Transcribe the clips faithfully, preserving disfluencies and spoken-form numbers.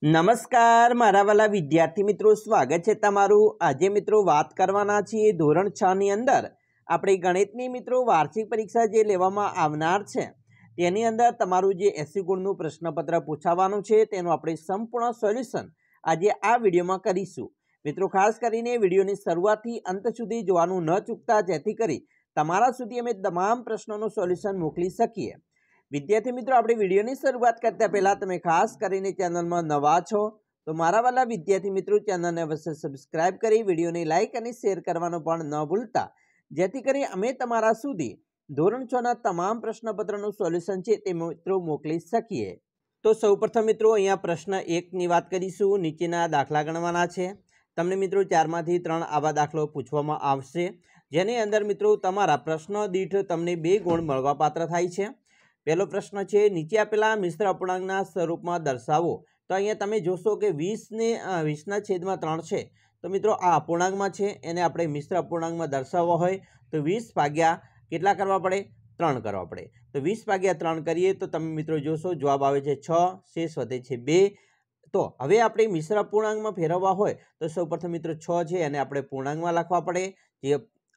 નમસ્કાર મારા વાલા વિદ્યાર્થી મિત્રો, સ્વાગત છે તમારું। આજે મિત્રો વાત કરવાના છીએ ધોરણ છ ની અંદર આપણે ગણિતની મિત્રો વાર્ષિક પરીક્ષા જે લેવામાં આવનાર છે તેની અંદર તમારું જે એસી ગુણનું પ્રશ્નપત્ર પૂછાવાનું છે તેનું આપણે સંપૂર્ણ સોલ્યુશન આજે આ વિડીયોમાં કરીશું। મિત્રો ખાસ કરીને વિડીયોની શરૂઆતથી અંત સુધી જોવાનું ન ચૂકતા, જેથી કરી તમારા સુધી અમે તમામ પ્રશ્નોનું સોલ્યુશન મોકલી શકીએ। વિદ્યાર્થી મિત્રો, આપણે વિડીયોની શરૂઆત કરતા પહેલા તમે ખાસ કરીને ચેનલમાં નવા છો તો મારા વાલા વિદ્યાર્થી મિત્રો ચેનલને અવશ્ય સબસ્ક્રાઇબ કરી વિડીયોને લાઇક અને શેર કરવાનું પણ ન ભૂલતા, જેથી કરી અમે તમારા સુધી ધોરણ છ ના તમામ પ્રશ્નપત્રનું સોલ્યુશન છે તે મિત્રો મોકલી શકીએ। તો સૌપ્રથમ મિત્રો અહીંયા પ્રશ્ન એકની વાત કરીશું। નીચેના દાખલા ગણવાના છે। તમને મિત્રો ચારમાંથી ત્રણ આવા દાખલો પૂછવામાં આવશે, જેની અંદર મિત્રો તમારા પ્રશ્ન દીઠ તમને બે ગુણ મળવાપાત્ર થાય છે। પહેલો પ્રશ્ન છે, નીચે આપેલા મિશ્ર અપૂર્ણાંકના સ્વરૂપમાં દર્શાવો। તો અહીંયા તમે જોશો કે વીસ ને વીસના છેદમાં ત્રણ છે, તો મિત્રો આ અપૂર્ણાંકમાં છે, એને આપણે મિશ્ર અપૂર્ણાંકમાં દર્શાવવો હોય તો વીસ ભાગ્યા કેટલા કરવા પડે? ત્રણ કરવા પડે। તો વીસ ભાગ્યા ત્રણ કરીએ તો તમે મિત્રો જોશો જવાબ આવે છે છ, શેષ વધે છે બે। તો હવે આપણે મિશ્ર અપૂર્ણાંકમાં ફેરવવા હોય તો સૌપ્રથમ મિત્રો છ છે એને આપણે પૂર્ણાંકમાં લખવા પડે, જે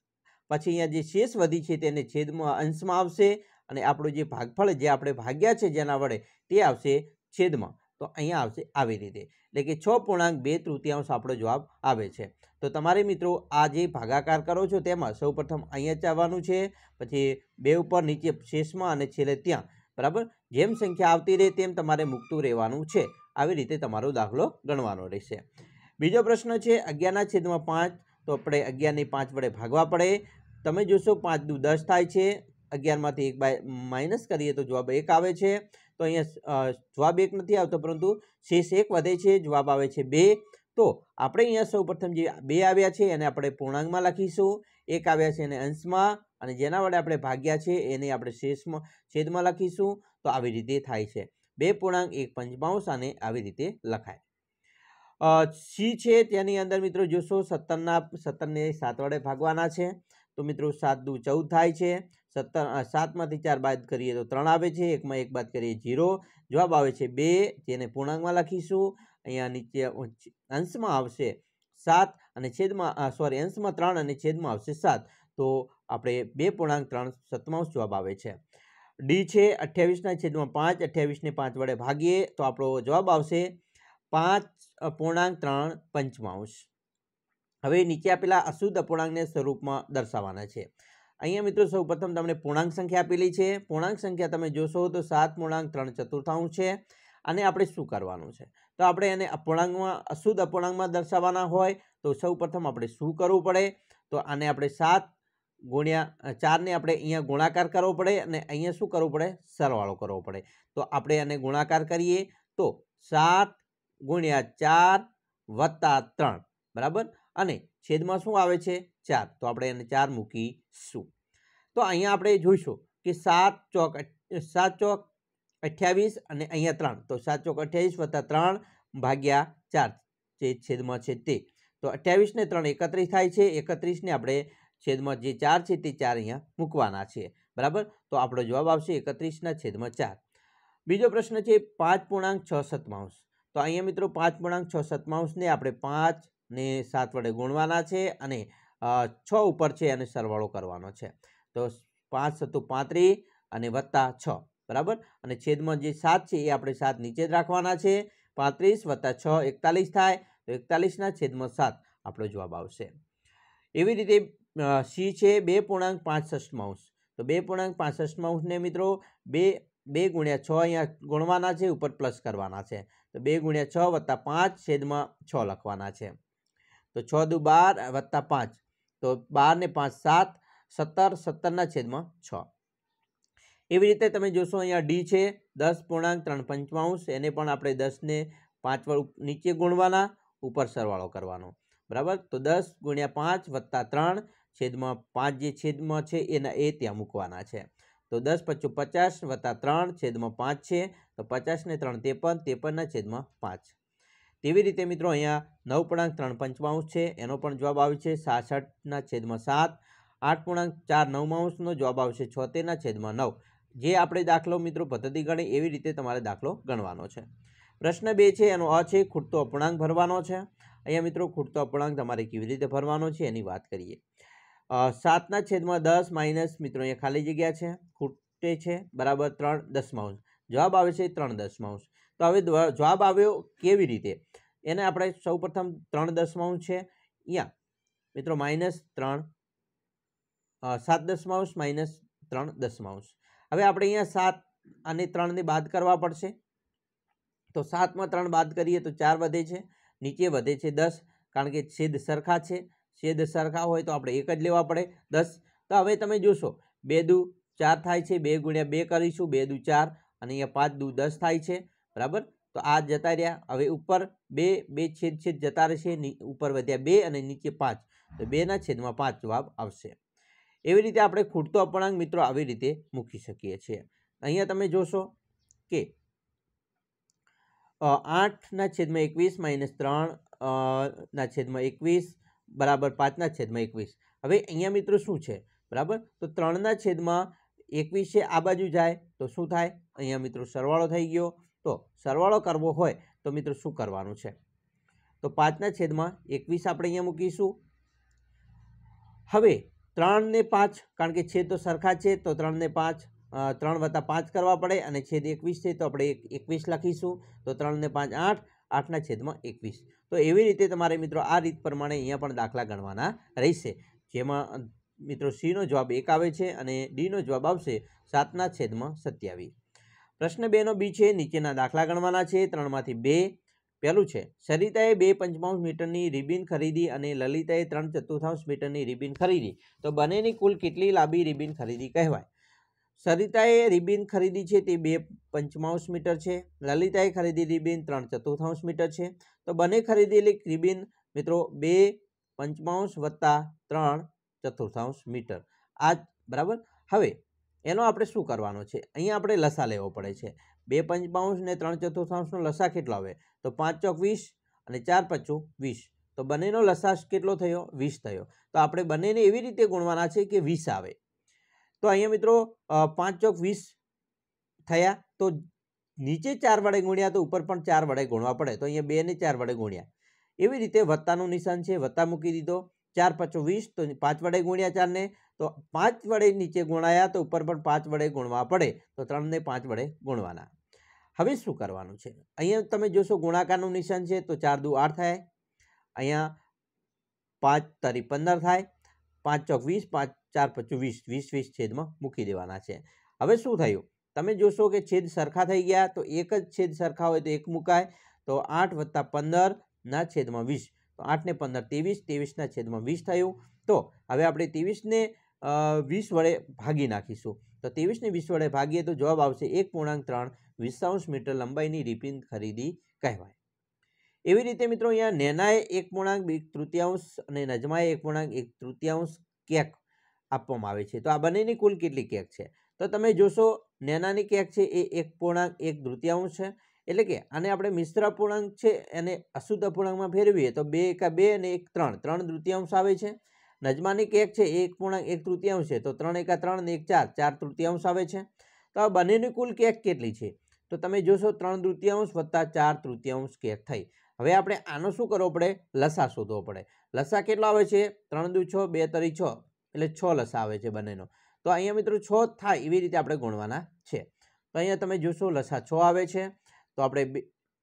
પછી અહીંયા જે શેષ વધી છે તેને છેદમાં અંશમાં આવશે, અને આપણું જે ભાગફળ જે આપણે ભાગ્યા છે જેના વડે તે આવશે છેદમાં। તો અહીંયા આવશે આવી રીતે, એટલે કે છ પૂર્ણાંક બે તૃતીયાંશ આપણો જવાબ આવે છે। તો તમારે મિત્રો આ જે ભાગાકાર કરો છો તેમાં સૌપ્રથમ અહીંયા ચાવવાનું છે, પછી બે ઉપર નીચે શેષમાં અને છેલ્લે ત્યાં, બરાબર? જેમ સંખ્યા આવતી રહે તેમ તમારે મૂકતું રહેવાનું છે। આવી રીતે તમારો દાખલો ગણવાનો રહેશે। બીજો પ્રશ્ન છે અગિયારના છેદમાં પાંચ, તો આપણે અગિયારને પાંચ વડે ભાગવા પડે। તમે જોશો પાંચ દુ દસ થાય છે, અગિયારમાંથી એક બાય માઇનસ કરીએ તો જવાબ એક આવે છે। તો અહીંયા જવાબ એક નથી આવતો, પરંતુ શેષ એક વધે છે, જવાબ આવે છે બે। તો આપણે અહીંયા સૌ પ્રથમ જે બે આવ્યા છે એને આપણે પૂર્ણાંકમાં લખીશું, એક આવ્યા છે એને અંશમાં, અને જેના વડે આપણે ભાગ્યા છે એને આપણે શેષમાં છેદમાં લખીશું। તો આવી રીતે થાય છે બે પૂર્ણાંક એક પંચમાંશ, અને આવી રીતે લખાય। સી છે તેની અંદર મિત્રો જોશો સત્તરના સત્તરને સાત વડે ભાગવાના છે, તો મિત્રો સાત દુ ચૌદ થાય છે, સત્તર સાતમાંથી ચાર બાદ કરીએ તો ત્રણ આવે છે, એકમાં એક બાદ કરીએ જીરો, જવાબ આવે છે બે, જેને પૂર્ણાંકમાં લખીશું। અહીંયા નીચે અંશમાં આવશે સાત અને છેદમાં સોરી અંશમાં ત્રણ અને છેદમાં આવશે સાત। તો આપણે બે પૂર્ણાંક ત્રણ સત્તાવન જવાબ આવે છે। ડી છે અઠ્યાવીસના છેદમાં પાંચ, અઠ્યાવીસને પાંચ વડે ભાગીએ તો આપણો જવાબ આવશે પાંચ પૂર્ણાંક ત્રણ પંચમાંશ। હવે નીચે આપેલા અશુદ્ધ અપૂર્ણાંકને સ્વરૂપમાં દર્શાવવાના છે। અહીંયા મિત્રો સૌ પ્રથમ તમને પૂર્ણાંક સંખ્યા આપેલી છે। પૂર્ણાંક સંખ્યા તમે જોશો તો સાત પૂર્ણાંક ત્રણ ચતુર્થાંશ છે। અને આપણે શું કરવાનું છે? તો આપણે એને અપૂર્ણાંકમાં અશુદ્ધ અપૂર્ણાંકમાં દર્શાવવાના હોય તો સૌ પ્રથમ આપણે શું કરવું પડે? તો આને આપણે સાત ગુણ્યા ચારને આપણે અહીંયા ગુણાકાર કરવો પડે, અને અહીંયા શું કરવું પડે? સરવાળો કરવો પડે। તો આપણે એને ગુણાકાર કરીએ તો સાત ગુણ્યા ચાર વત્તા ત્રણ, બરાબર? અને છેદમાં શું આવે છે? ચાર, તો આપણે એને ચાર મૂકીશું। તો અહીંયા આપણે જોઈશું કે સાત ચોક સાત ચોક અઠ્યાવીસ અને અહીંયા ત્રણ, તો સાત ચોક અઠ્યાવીસ વત્તા ત્રણ ભાગ્યા ચાર જે છેદમાં છે તે, તો અઠ્યાવીસ ને ત્રણ એકત્રીસ થાય છે, એકત્રીસને આપણે છેદમાં જે ચાર છે તે ચાર અહીંયા મૂકવાના છે, બરાબર? તો આપણો જવાબ આવશે એકત્રીસના છેદમાં ચાર। બીજો પ્રશ્ન છે પાંચ પૂર્ણાંક છ સત્તાવન, તો અહીંયા મિત્રો પાંચ પૂર્ણાંક છ સત્તાવનને આપણે પાંચ ને સાત વડે ગુણવાના છે, અને છ ઉપર છે અને સરવાળો કરવાનો છે। તો પાંચ સત્તુ પાંત્રીસ અને વત્તા છ, બરાબર? અને છેદમાં જે સાત છે એ આપણે સાત નીચે જ રાખવાના છે। પાંત્રીસ વત્તા છ એકતાલીસ થાય, તો એકતાલીસના છેદમાં સાત આપણો જવાબ આવશે। એવી રીતે સી છે બે પૂર્ણાંક પાંચ ષષ્ઠમાંશ, તો બે પૂર્ણાંક પાંચ ષષ્ઠમાંશને મિત્રો બે બે ગુણ્યા છ અહીંયા ગુણવાના છે, ઉપર પ્લસ કરવાના છે, તો બે ગુણ્યા છ વત્તા પાંચ છેદમાં છ લખવાના છે। તો છ દુ બાર વત્તા પાંચ, તો બાર ને પાંચ સાત, સત્તર, સત્તરના છેદમાં છ। એવી રીતે તમે જોશો અહીંયા ડી છે દસ પૂર્ણાંક ત્રણ પંચમાંશ, એને પણ આપણે દસને પાંચ વડે નીચે ગુણવાના, ઉપર સરવાળો કરવાનો, બરાબર? તો દસ ગુણ્યા પાંચ વત્તા ત્રણ છેદમાં પાંચ જે છેદમાં છે એના એ ત્યાં મૂકવાના છે। તો દસ પચું પચાસ વત્તા ત્રણ છેદમાં પાંચ છે, તો પચાસ ને ત્રણ ત્રેપન, ત્રેપનના છેદમાં પાંચ। તેવી રીતે મિત્રો અહીંયા નવ પૂર્ણાંક ત્રણ પંચમાંશ છે, એનો પણ જવાબ આવે છે સાસઠના છેદમાં સાત। આઠ પૂર્ણાંક ચાર નવમાંશનો જવાબ આવશે છોતેરના છેદમાં નવ। જે આપણે દાખલો મિત્રો પદ્ધતિ ગણી એવી રીતે તમારે દાખલો ગણવાનો છે। પ્રશ્ન બે છે એનો અ છે ખૂટતો અપૂર્ણાંક ભરવાનો છે। અહીંયા મિત્રો ખૂટતો અપૂર્ણાંક તમારે કેવી રીતે ભરવાનો છે એની વાત કરીએ। સાતના છેદમાં દસ માઇનસ મિત્રો અહીંયા ખાલી જગ્યા છે, ખૂટે છે બરાબર ત્રણ દસમાંશ, જવાબ આવે છે ત્રણ દસમાંશ। તો હવે જવાબ આવ્યો કેવી રીતે એને આપણે સૌ પ્રથમ ત્રણ દસમાંશ છે અહીંયા મિત્રો માઇનસ ત્રણ સાત દસમાંશ માઇનસ ત્રણ દસમાંશ। હવે આપણે અહીંયા સાત અને ત્રણને બાદ કરવા પડશે। તો સાતમાં ત્રણ બાદ કરીએ તો ચાર વધે છે, નીચે વધે છે દસ, કારણ કે છેદ સરખા છે, છેદ સરખા હોય તો આપણે એક જ લેવા પડે દસ। તો હવે તમે જોશો બે દુ ચાર થાય છે, બે ગુણ્યા બે કરીશું, બે દુ ચાર અને અહીંયા પાંચ દુ દસ થાય છે બરાબર। તો આ જતા રહ્યા, હવે ઉપર બે બે છેદ છેદ જતા રહેશે, ઉપર વધ્યા બે અને નીચે પાંચ, તો બેના છેદમાં પાંચ જવાબ આવશે। એવી રીતે આપણે ખૂટતો અપૂર્ણાંક મિત્રો આવી રીતે મૂકી શકીએ છીએ। અહીંયા તમે જોશો કે આઠના છેદમાં એકવીસ માઇનસ ત્રણ ના છેદમાં એકવીસ બરાબર પાંચના છેદમાં એકવીસ। હવે અહીંયા મિત્રો શું છે બરાબર, તો ત્રણના છેદમાં એકવીસ છે, આ બાજુ જાય તો શું થાય, અહીંયા મિત્રો સરવાળો થઈ ગયો। તો સરવાળો કરવો હોય તો મિત્રો શું કરવાનું છે, તો પાંચના છેદમાં એકવીસ આપણે અહીંયા મૂકીશું। હવે ત્રણ ને પાંચ, કારણ કે છેદ તો સરખા છે તો ત્રણ ને પાંચ ત્રણ વત્તા પાંચ કરવા પડે અને છેદ એકવીસ છે તો આપણે એકવીસ લખીશું। તો ત્રણ ને પાંચ આઠ, આઠના છેદમાં એકવીસ। તો એવી રીતે તમારે મિત્રો આ રીત પ્રમાણે અહીંયા પણ દાખલા ગણવાના રહેશે, જેમાં મિત્રો સીનો જવાબ એક આવે છે અને ડીનો જવાબ આવશે સાતના છેદમાં સત્યાવીસ। પ્રશ્ન બે નો બી છે નીચેના દાખલા ગણવાના છે, ત્રણમાંથી બે। પહેલું છે સરિતાએ બે પંચમાંશ મીટરની રિબિન ખરીદી અને લલિતાએ ત્રણ ચતુર્થાંશ મીટરની રિબિન ખરીદી, તો બંનેની કુલ કેટલી લાંબી રિબિન ખરીદી કહેવાય। સરિતાએ રિબિન ખરીદી છે તે બે પંચમાંશ મીટર છે, લલિતાએ ખરીદી રિબિન ત્રણ ચતુર્થાંશ મીટર છે। તો બંને ખરીદેલી રિબિન મિત્રો બે પંચમાંશ વત્તા ત્રણ ચતુર્થાંશ મીટર આ બરાબર। હવે એનો આપણે શું કરવાનો છે, અહીંયા આપણે લસા લેવો પડે છે। બે પંચમાંશ ને ત્રણ ચતુર્થાંશનો લસા કેટલો આવે, તો પાંચ ચોક વીસ અને ચાર પચું વીસ, તો બંનેનો લસા કેટલો થયો, વીસ થયો। તો આપણે બંનેને એવી રીતે ગુણવાના છે કે વીસ આવે। તો અહીંયા મિત્રો પાંચ ચોક વીસ થયા, તો નીચે ચાર વડે ગુણ્યા તો ઉપર પણ ચાર વડે ગુણવા પડે, તો અહીંયા બે ને ચાર વડે ગુણ્યા, એવી રીતે વત્તાનું નિશાન છે, વત્તા મૂકી દીધો। ચાર પચો વીસ, તો પાંચ વડે ગુણ્યા ચારને, તો પાંચ વડે નીચે ગુણાયા તો ઉપર પણ પાંચ વડે ગુણવા પડે, તો ત્રણ ને પાંચ વડે ગુણવાના। હવે શું કરવાનું છે, અહીંયા તમે જોશો ગુણાકારનું નિશાન છે, તો ચાર દુ આઠ થાય, અહીંયા પાંચ તરી પંદર થાય, પાંચ ચોક વીસ, પાંચ ચાર પચું વીસ, વીસ વીસ છેદમાં મૂકી દેવાના છે। હવે શું થયું, તમે જોશો કે છેદ સરખા થઈ ગયા, તો એક જ છેદ સરખા હોય તો એક મુકાય, તો આઠ વત્તા પંદર ના છેદમાં વીસ, તો આઠ ને પંદર ત્રેવીસ, ત્રેવીસના છેદમાં વીસ થયું। તો હવે આપણે ત્રેવીસને વીસ વડે ભાગી નાખીશું, તો ત્રેવીસને વીસ વડે ભાગીએ તો જવાબ આવશે એક પૂર્ણાંક ત્રણ વીસાંશ મીટર લંબાઈની રિબિન ખરીદી કહેવાય। એવી રીતે મિત્રો અહીંયા નેનાએ એક પૂર્ણાંક એક તૃતીયાંશ અને નજમાએ એક પૂર્ણાંક એક તૃતીયાંશ કેક આપવામાં આવે છે, તો આ બંનેની કુલ કેટલી કેક છે, તો તમે જોશો નેનાની કેક છે એ એક પૂર્ણાંક એક તૃતીયાંશ છે, એટલે કે આને આપણે મિશ્ર અપૂર્ણાંક છે એને અશુદ્ધ અપૂર્ણાંકમાં ફેરવીએ તો બે એકા બે અને એક ત્રણ, ત્રણ તૃતીયાંશ આવે છે। નજમાની કેક છે એ એક પૂર્ણાંક એક તૃતીયાંશ છે, તો ત્રણ એકા ત્રણ અને એક ચાર, ચાર તૃતીયાંશ આવે છે। તો આ બંનેની કુલ કેક કેટલી છે, તો તમે જોશો ત્રણ તૃતીયાંશ વત્તા ચાર તૃતીયાંશ કેક થઈ। હવે આપણે આનો શું કરવો પડે, લસા શોધવો પડે। લસા કેટલો આવે છે, ત્રણ દુ છ, બે તરી છ, એટલે છ લસા આવે છે બંનેનો। તો અહીંયા મિત્રો છ થાય એવી રીતે આપણે ગુણવાના છે। તો અહીંયા તમે જોશો લસા છ આવે છે, તો આપણે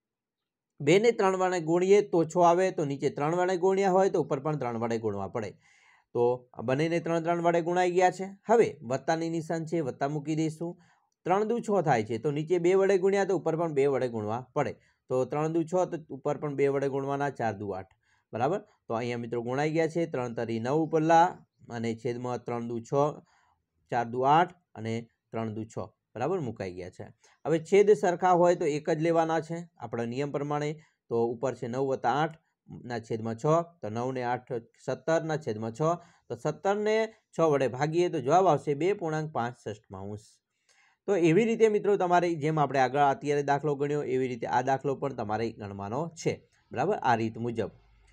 બે ને ત્રણ વડે ગુણીએ તો છ આવે, તો નીચે ત્રણ વડે ગુણ્યા હોય તો ઉપર પણ ત્રણ વડે ગુણવા પડે, તો બંનેને ત્રણ ત્રણ વડે ગુણાઈ ગયા છે। હવે વત્તાની નિશાન છે, વત્તા મૂકી દઈશું। ત્રણ દુ છ થાય છે, તો નીચે બે વડે ગુણ્યા તો ઉપર પણ બે વડે ગુણવા પડે, તો ત્રણ દુ છ, તો ઉપર પણ બે વડે ગુણવાના, ચાર દુ આઠ બરાબર। તો અહીંયા મિત્રો ગુણાઈ ગયા છે, ત્રણ તરી નવ ઉપરલા અને છેદમાં ત્રણ દુ છ, ચાર દુ આઠ અને ત્રણ દુ છ બરાબર મુકાઈ ગયા છે। હવે છેદ સરખા હોય તો એક જ લેવાના છે આપણા નિયમ પ્રમાણે, તો ઉપર છે નવ વત્તા આઠ ના છેદમાં છ, તો નવ ને આઠ સત્તર ના છેદમાં છ, તો સત્તર ને છ વડે ભાગીએ તો જવાબ આવશે બે પૂર્ણાંક પાંસઠમાંશ। તો એવી રીતે મિત્રો તમારે જેમ આપણે આગળ અત્યારે દાખલો ગણ્યો એવી રીતે આ દાખલો પણ તમારે ગણવાનો છે બરાબર, આ રીત મુજબ।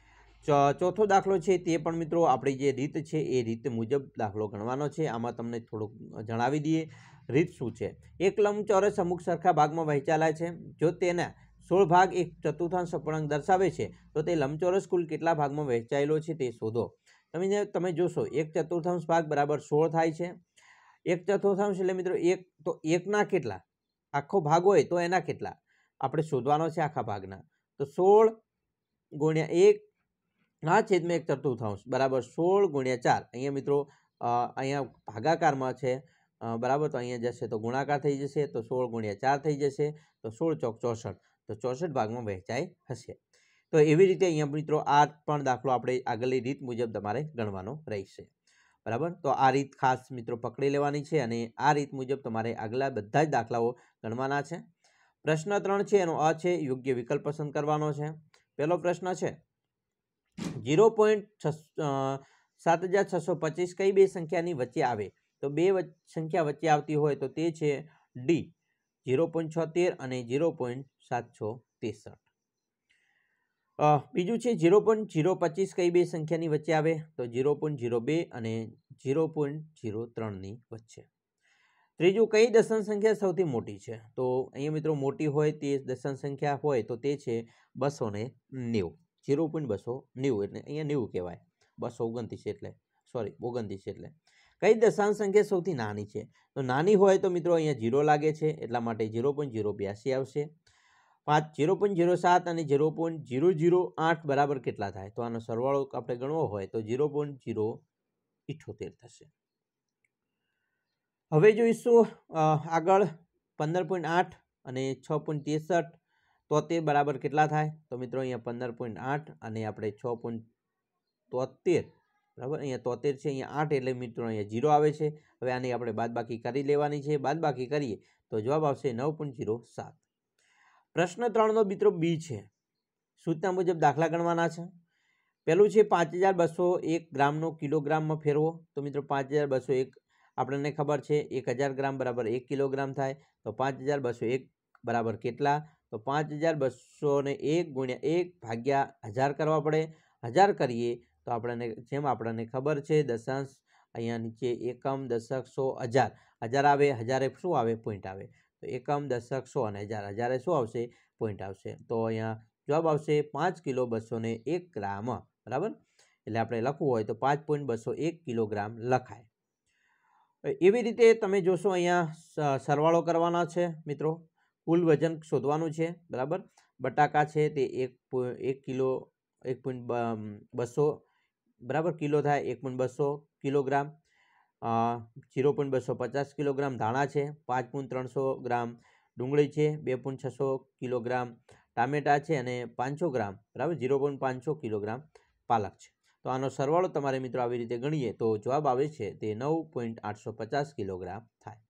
ચોથો દાખલો છે તે પણ મિત્રો આપણી જે રીત છે એ રીત મુજબ દાખલો ગણવાનો છે। આમાં તમને થોડુંક જણાવી દઈએ રીત શું છે। એક લંબચોરસ અમુક સરખા ભાગમાં વહેંચાયેલા છે, જો તેના સોળ ભાગ એક ચતુર્થાંશ અપૂર્ણાંક દર્શાવે છે તો તે લંબચોરસ કુલ કેટલા ભાગમાં વહેંચાયેલો છે તે શોધો. તમે તમે જોશો એક ચતુર્થાંશ ભાગ બરાબર સોળ થાય છે. એક ચતુર્થાંશ એટલે મિત્રો એક, તો એકના કેટલા, આખો ભાગ હોય તો એના કેટલા આપણે શોધવાનો છે આખા ભાગના. તો સોળ ગુણ્યા એક ના છેદમાં એક ચતુર્થાંશ બરાબર સોળ ગુણ્યા ચાર. અહીંયા મિત્રો અહીંયા ભાગાકારમાં છે બરાબર, તો અહીંયા જશે તો ગુણાકાર થઈ જશે, તો સોળ ગુણ્યા ચાર થઈ જશે, તો સોળ ચોક ચોસઠ, તો ચોસઠ ભાગમાં વહેંચાય હશે. તો એવી રીતે અહીંયા મિત્રો આ પણ દાખલો આપણે આગળની રીત મુજબ તમારે ગણવાનો રહેશે બરાબર. તો આ રીત ખાસ મિત્રો પકડી લેવાની છે અને આ રીત મુજબ તમારે આગલા બધા જ દાખલાઓ ગણવાના છે. પ્રશ્ન ત્રણ છે એનો અ છે યોગ્ય વિકલ્પ પસંદ કરવાનો છે. પહેલો પ્રશ્ન છે ઝીરો પોઈન્ટ સાત હજાર છસો પચીસ કઈ બે સંખ્યાની વચ્ચે આવે? તો બે સંખ્યા વચ્ચે આવતી હોય તો તે છે ડી ઝીરો પોઈન્ટ છોતેર અને ઝીરો પોઈન્ટ સાતસો ત્રેસઠ. બીજું છે ઝીરો પોઈન્ટ ઝીરો પચીસ કઈ બે સંખ્યાની વચ્ચે આવે? તો ઝીરો પોઈન્ટ ઝીરો બે અને ઝીરો પોઈન્ટ ઝીરો ત્રણની વચ્ચે. ત્રીજું કઈ દશાંશ સંખ્યા સૌથી મોટી છે? તો અહીંયા મિત્રો મોટી હોય તે દશાંશ સંખ્યા હોય તો તે છે બસો ને નેવું. ઝીરો પોઈન્ટ બસો નેવું એટલે અહીંયા નેવું કહેવાય, બસો ઓગણત્રીસ એટલે સોરી ઓગણત્રીસ એટલે. કઈ દશાંશ સંખ્યા સૌથી નાની છે? તો નાની હોય તો મિત્રો અહીંયા ઝીરો લાગે છે એટલા માટે ઝીરો પોઈન્ટ ઝીરો બ્યાસી આવશે. પાંચ ઝીરો પોઈન્ટ ઝીરો સાત અને ઝીરો પોઈન્ટ ઝીરો ઝીરો આઠ બરાબર કેટલા થાય? તો આનો સરવાળો આપણે ગણવો હોય તો ઝીરો પોઈન્ટ ઝીરો ઇઠોતેર થશે. હવે જોઈશું આગળ પંદર પોઈન્ટ આઠ અને છ પોઈન્ટ ત્રેસઠ તોતેર બરાબર કેટલા થાય? તો મિત્રો અહીંયા પંદર પોઈન્ટ આઠ અને આપણે છ પોઈન્ટ તોતેર બરાબર, અહીંયા તોતેર છે, અહીંયા આઠ એટલે મિત્રો અહીંયા ઝીરો આવે છે. હવે આની આપણે બાદબાકી કરી લેવાની છે. બાદબાકી કરીએ તો જવાબ આવશે નવ પોઈન્ટ ઝીરો સાત. પ્રશ્ન ત્રણનો મિત્રો બી છે. સૂચના મુજબ દાખલા ગણવાના છે. પહેલું છે પાંચ હજાર બસો એક ગ્રામનો કિલોગ્રામમાં ફેરવો. તો મિત્રો પાંચ હજાર બસો એક આપણને ખબર છે એક હજાર ગ્રામ બરાબર એક કિલોગ્રામ થાય. તો પાંચ હજાર બસો એક બરાબર કેટલા? તો પાંચ હજાર બસો ને એક ગુણ્યા એક ભાગ્યા હજાર કરવા પડે. હજાર કરીએ તો આપણને જેમ આપણને ખબર છે દશાંશ અહીંયા નીચે એકમ દશક સો હજાર હજાર આવે, હજારે શું આવે? પોઈન્ટ આવે. તો એકમ દશક સો અને હજાર હજારે શું આવશે? પોઈન્ટ આવશે. તો અહીંયા જવાબ આવશે પાંચ કિલો બસો ને એક ગ્રામ બરાબર. એટલે આપણે લખવું હોય તો પાંચ પોઈન્ટ બસો એક કિલોગ્રામ લખાય. એવી રીતે તમે જોશો અહીંયા સરવાળો કરવાના છે મિત્રો, કુલ વજન શોધવાનું છે બરાબર. બટાકા છે તે એક એક કિલો એક પોઈન્ટ બસો બરાબર કિલો થાય, એક પોઈન્ટ બસો કિલોગ્રામ. ઝીરો પોઈન્ટ બસો પચાસ કિલોગ્રામ ધાણા છે, પાંચ પોઈન્ટ ત્રણસો ગ્રામ ડુંગળી છે, બે પોઈન્ટ છસો કિલોગ્રામ ટામેટા છે અને પાંચસો ગ્રામ બરાબર ઝીરો પોઈન્ટ પાંચસો કિલોગ્રામ પાલક છે. તો આનો સરવાળો તમારે મિત્રો આવી રીતે ગણીએ તો જવાબ આવે છે તે નવ પોઈન્ટ આઠસો પચાસ કિલોગ્રામ થાય.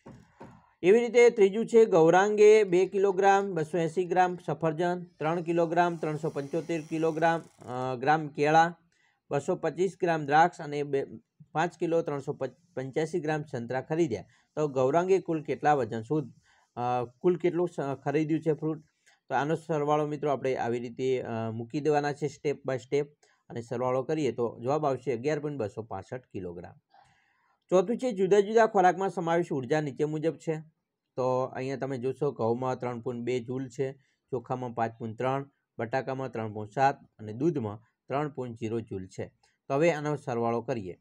એવી રીતે ત્રીજું છે ગૌરાંગે બે કિલોગ્રામ, બસો એંસી ગ્રામ સફરજન, ત્રણ કિલોગ્રામ, ત્રણસો પંચોતેર કિલોગ્રામ ગ્રામ કેળા, બસો પચીસ ગ્રામ દ્રાક્ષ અને બે પાંચ કિલો ત્રણસો પંચ્યાસી ગ્રામ સંતરા ખરીદ્યા. તો ગૌરાંગે કુલ કેટલા વજન શોધ કુલ કેટલું ખરીદ્યું છે ફ્રૂટ? તો આનો સરવાળો મિત્રો આપણે આવી રીતે મૂકી દેવાના છે સ્ટેપ બાય સ્ટેપ અને સરવાળો કરીએ તો જવાબ આવશે અગિયાર પોઈન્ટ બસો પાસઠ કિલોગ્રામ. ચોથું છે જુદા જુદા ખોરાકમાં સમાવેશ ઉર્જા નીચે મુજબ છે. તો અહીંયા તમે જોશો ઘઉંમાં ત્રણ પોઈન્ટ બે જૂલ છે, ચોખામાં પાંચ પોઈન્ટ ત્રણ, બટાકામાં ત્રણ પોઈન્ટ સાત અને દૂધમાં ત્રણ પોઈન્ટ ઝીરો જૂલ છે. તો હવે આનો સરવાળો કરીએ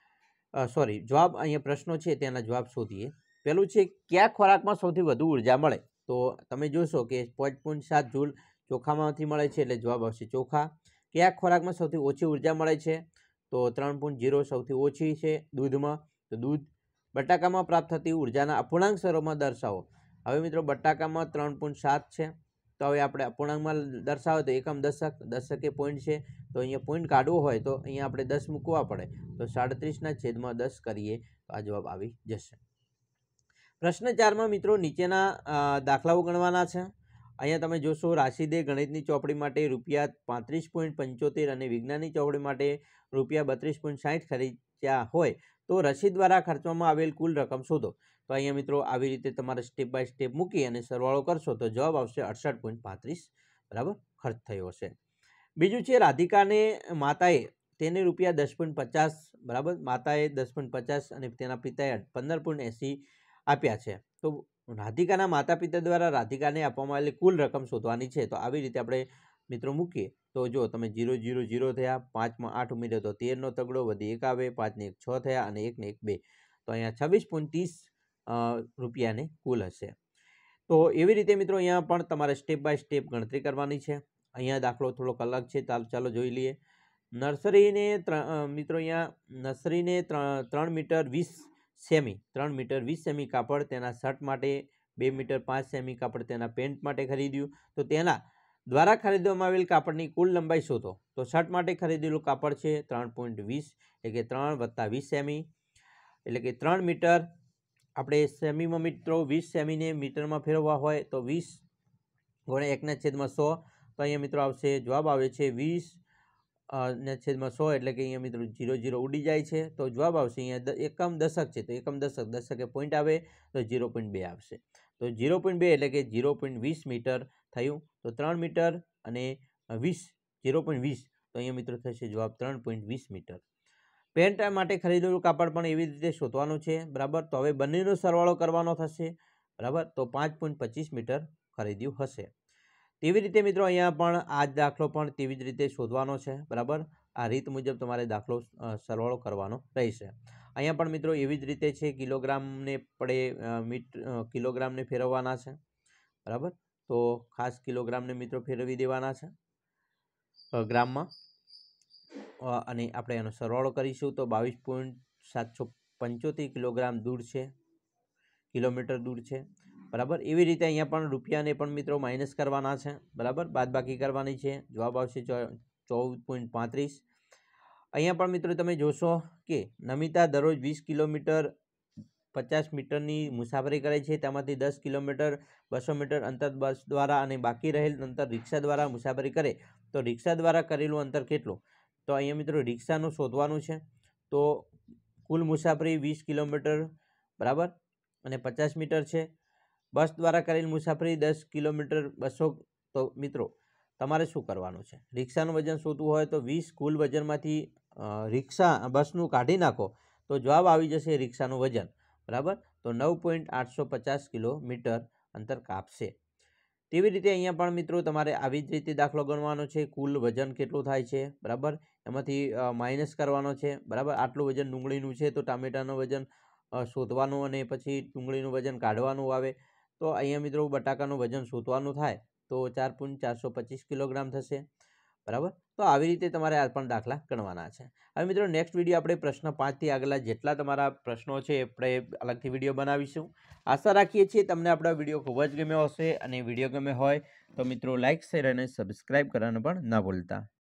સોરી જવાબ અહીંયા પ્રશ્નો છે તેના જવાબ શોધીએ. પહેલું છે કયા ખોરાકમાં સૌથી વધુ ઉર્જા મળે? તો તમે જોશો કે પાંચ પોઈન્ટ સાત જૂલ ચોખામાંથી મળે છે એટલે જવાબ આવશે ચોખા. કયા ખોરાકમાં સૌથી ઓછી ઉર્જા મળે છે? તો ત્રણ પોઈન્ટ ઝીરો સૌથી ઓછી છે દૂધમાં, તો દૂધ. બટાકામાં પ્રાપ્ત થતી ઉર્જાના અપૂર્ણાંક સ્વરૂપમાં દર્શાવો. હવે મિત્રો બટાકામાં ત્રણ પોઈન્ટ સાત છે, તો હવે આપણે અપૂર્ણાંકમાં દર્શાવો તો એકમ દશક, દશકે પોઈન્ટ છે, તો અહીંયા પોઈન્ટ કાઢવો હોય તો અહીંયા આપણે દસ મૂકવા પડે. તો સાડત્રીસના છેદમાં દસ કરીએ તો આ જવાબ આવી જશે. પ્રશ્ન ચારમાં મિત્રો નીચેના દાખલાઓ ગણવાના છે. અહીંયા તમે જોશો રાશિદે ગણિતની ચોપડી માટે રૂપિયા પાંત્રીસ પોઈન્ટ પંચોતેર અને વિજ્ઞાનની ચોપડી માટે રૂપિયા બત્રીસ પોઈન્ટ સાઠ ખરીદ્યા હોય તો રસીદ દ્વારા ખર્ચવામાં આવેલ કુલ રકમ શોધો. તો અહીંયા મિત્રો આવી રીતે તમારે સ્ટેપ બાય સ્ટેપ મૂકી અને સરવાળો કરશો તો જવાબ આવશે અડસઠ પોઈન્ટ પાંત્રીસ બરાબર ખર્ચ થયો હશે. બીજું છે રાધિકાને માતાએ તેને રૂપિયા દસ પોઈન્ટ પચાસ બરાબર માતાએ દસ પોઈન્ટ પચાસ અને તેના પિતાએ પંદર પોઈન્ટ એંસી આપ્યા છે. તો રાધિકાના માતા પિતા દ્વારા રાધિકાને આપવામાં આવેલી કુલ રકમ શોધવાની છે. તો આવી રીતે આપણે મિત્રો મૂકીએ તો જો તમે જીરો જીરો જીરો થયા, પાંચમાં આઠ ઉમેર્યો તો તેરનો તગડો, વધી એક આવે, પાંચને એક છ થયા અને એકને એક બે, તો અહીંયા છવ્વીસ પોઈન્ટ ત્રીસ રૂપિયાની કુલ હશે. તો એવી રીતે મિત્રો અહીંયા પણ તમારે સ્ટેપ બાય સ્ટેપ ગણતરી કરવાની છે. અહીંયા દાખલો થોડોક અલગ છે, ચાલો ચાલો જોઈ લઈએ. નર્સરીને મિત્રો અહીંયા નર્સરીને ત્રણ મીટર વીસ સેમી ત્રણ મીટર વીસ સેમી કાપડ તેના શર્ટ માટે, બે મીટર પાંચ સેમી કાપડ તેના પેન્ટ માટે ખરીદ્યું. તો તેના દ્વારા ખરીદવામાં આવેલ કાપડની કુલ લંબાઈ શોધો. તો શર્ટ માટે ખરીદેલું કાપડ છે ત્રણ પોઈન્ટ વીસ એટલે કે ત્રણ વત્તા વીસ સેમી એટલે કે ત્રણ મીટર. આપણે સેમીમાં મિત્રો વીસ સેમીને મીટરમાં ફેરવવા હોય તો વીસ ગુણ્યા એકના છેદમાં સો, તો અહીંયા મિત્રો આવશે જવાબ આવે છે વીસ ને છેદમાં સો એટલે કે અહીંયા મિત્રો જીરો જીરો ઉડી જાય છે. તો જવાબ આવશે અહીંયા એકમ દશક છે તો એકમ દશક દશકે પોઈન્ટ આવે તો ઝીરો પોઈન્ટ બે આવશે. તો ઝીરો પોઈન્ટ બે એટલે કે ઝીરો પોઈન્ટ વીસ મીટર થયું. તો ત્રણ મીટર અને વીસ ઝીરો પોઈન્ટ વીસ તો અહીંયા મિત્રો થશે જવાબ ત્રણ પોઈન્ટ વીસ મીટર. પેન્ટ માટે ખરીદેલું કાપડ પણ એવી રીતે શોધવાનું છે, બરાબર. તો હવે બંનેનો સરવાળો કરવાનો થશે, બરાબર. તો પાંચ પોઈન્ટ પચીસ મીટર ખરીદ્યું હશે. તેવી રીતે મિત્રો અહીંયા પણ આ જ દાખલો પણ તેવી જ રીતે શોધવાનો છે, બરાબર. આ રીત મુજબ તમારે દાખલો સરવાળો કરવાનો રહેશે. અહીંયા પણ મિત્રો એવી જ રીતે છે, કિલોગ્રામને પડે મીટર કિલોગ્રામને ફેરવવાના છે, બરાબર. તો ખાસ કિલોગ્રામને મિત્રો ફેરવી દેવાના છે ગ્રામમાં અને આપણે એનો સરવાળો કરીશું તો બાવીસ પોઈન્ટ સાતસો પંચોતેર કિલોગ્રામ દૂર છે, કિલોમીટર દૂર છે, બરાબર. એવી રીતે અહીંયા પણ રૂપિયાને પણ મિત્રો માઇનસ કરવાના છે, બરાબર, બાદબાકી કરવાની છે. જવાબ આવશે ચૌદ પોઈન્ટ પાંત્રીસ. અહીંયા પણ મિત્રો તમે જોશો કે નમિતા દરરોજ વીસ કિલોમીટર પચાસ મીટરની મુસાફરી કરે છે, તેમાંથી દસ કિલોમીટર બસો મીટર અંતર બસ દ્વારા અને બાકી રહેલ અંતર રિક્ષા દ્વારા મુસાફરી કરે તો રિક્ષા દ્વારા કરેલું અંતર કેટલું? તો અહીંયા મિત્રો રિક્ષાનું શોધવાનું છે. તો કુલ મુસાફરી વીસ કિલોમીટર, બરાબર, અને પચાસ મીટર છે. બસ દ્વારા કરેલ મુસાફરી દસ કિલોમીટર બસો. તો મિત્રો તમારે શું કરવાનું છે? રિક્ષાનું વજન શોધવું હોય તો વીસ કુલ વજનમાંથી રિક્ષા બસનું કાઢી નાખો તો જવાબ આવી જશે રિક્ષાનું વજન, બરાબર. તો નવ પોઈન્ટ આઠસો પચાસ કિલોમીટર અંતર કાપશે. તેવી રીતે અહીંયા પણ મિત્રો તમારે આવી જ રીતે દાખલો ગણવાનો છે. કુલ વજન કેટલું થાય છે, બરાબર, એમાંથી માઇનસ કરવાનો છે, બરાબર. આટલું વજન ડુંગળીનું છે તો ટામેટાનું વજન શોધવાનું અને પછી ડુંગળીનું વજન કાઢવાનું આવે. તો અહીંયા મિત્રો બટાકાનું વજન શોધવાનું થાય તો ચાર પોઈન્ટ ચારસો પચીસ કિલોગ્રામ થશે, બરાબર. તો આવી રીતે તમારે આ પણ દાખલા ગણવાના છે. હવે મિત્રો નેક્સ્ટ વિડીયો આપણે પ્રશ્ન પાંચથી આગળના જેટલા તમારા પ્રશ્નો છે આપણે અલગથી વિડીયો બનાવીશું. આશા રાખીએ છીએ તમને આપણો વિડીયો ખૂબ જ ગમ્યો હશે અને વિડીયો ગમે હોય તો મિત્રો લાઇક શેર અને સબસ્ક્રાઈબ કરવાનું પણ ના ભૂલતા.